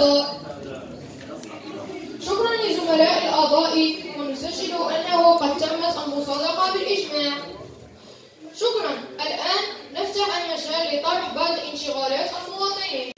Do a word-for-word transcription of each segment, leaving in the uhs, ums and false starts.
الأعضاء. شكرا لزملاء الأعضاء، ونسجل أنه قد تمت المصادقة بالإجماع. شكرا. الآن نفتح المجال لطرح بعض انشغالات المواطنين.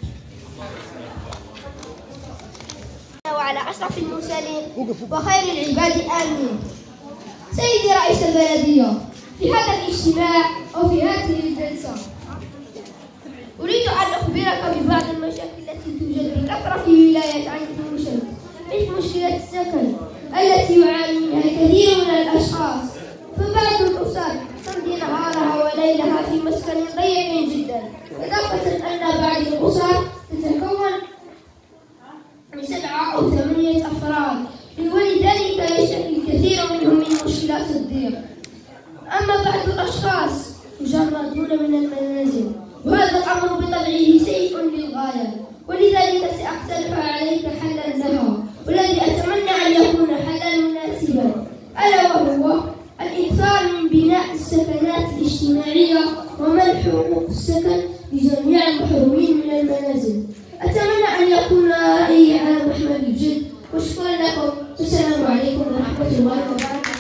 وعلى أشرف المرسلين وخير العباد آمين. سيدي رئيس البلدية، في هذا الاجتماع أو في هذه الجلسة أريد أن أخبرك ببعض المشاكل التي توجد بكثرة في ولاية عين شمس، مثل مشكلة السكن التي يعاني منها الكثير من الأشخاص. فبعض الأسر تمضي نهارها وليلها في مسكن ضيق جدا، إضافة أن بعض الأسر تتكون من سبعة أو ثمانية أفراد، ولذلك يشتكي الكثير منهم من مشكلات الضيق. أما بعض الأشخاص يجردون من المنازل، وهذا الأمر بطبعه سيء للغاية، ولذلك سأقترح عليك حلا لها، والذي أتمنى أن يكون حلا مناسبا، ألا وهو الإكثار من بناء السكنات الاجتماعية ومنح حقوق السكن لجميع المحرومين من المنازل. أتمنى أن يكون رأيي على محمل الجد، وشكرا لكم، والسلام عليكم ورحمة الله وبركاته.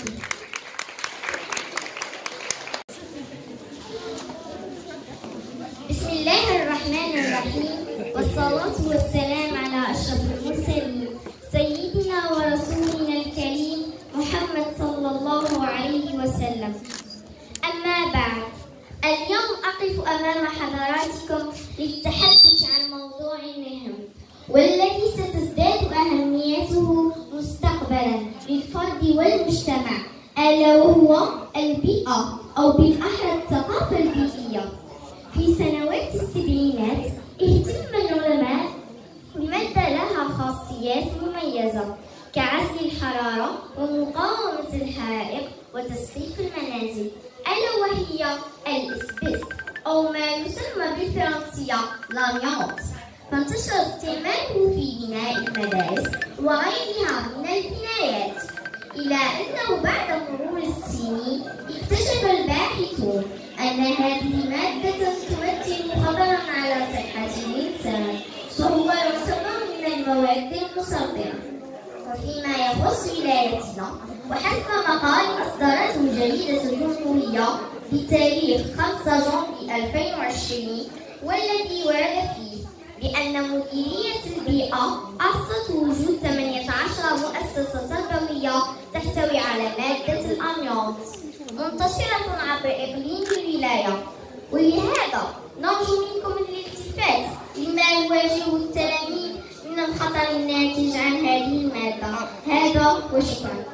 بسم الله الرحمن الرحيم، والصلاة والسلام على أشرف المرسلين سيدنا ورسولنا الكريم محمد صلى الله عليه وسلم. أما بعد، اليوم أقف أمام حضراتكم للتحدث عن موضوع مهم والذي ستزداد أهميته مستقبلا للفرد والمجتمع، ألا وهو البيئة أو بالأحرى الثقافة البيئية. في سنوات السبعينات اهتم العلماء بمادة لها خاصيات مميزة كعزل الحرارة ومقاومة الحرائق وتسقيف المنازل، ألا وهي الإسبست أو ما يسمى بالفرنسية لاميونت. فانتشر استعماله في بناء المدارس وغيرها من البنايات، إلى أنه بعد مرور السنين اكتشف الباحثون أن هذه مادة تمثل خطرا على صحة الإنسان، فهو يعتبر من المواد المسرطنة. وفيما يخص ولايتنا، وحسب مقال أصدرته جريدة الجمهورية بتاريخ خمسة جونفي ألفين وعشرين، والذي ورد فيه بأن مديرية البيئة أحصت وجود ثمانية عشر مؤسسة تربوية تحتوي على مادة الأميونت منتشرة عبر إقليم الولاية. ولهذا نرجو منكم الالتفات لما يواجه التلاميذ من الخطر الناتج عن هذه المادة. هذا وشكرا.